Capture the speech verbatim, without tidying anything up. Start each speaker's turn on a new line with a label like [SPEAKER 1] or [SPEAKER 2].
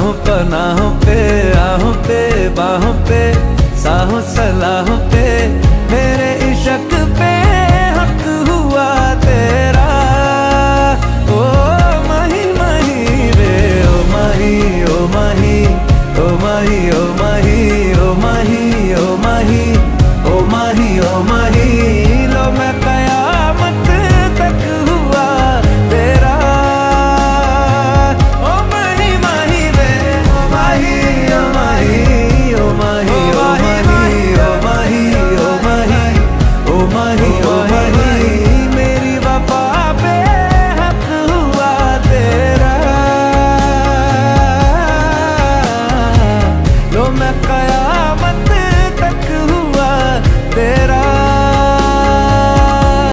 [SPEAKER 1] राहों पनाहों पे, आहों पे बाहों पे, साहों सलाहों पे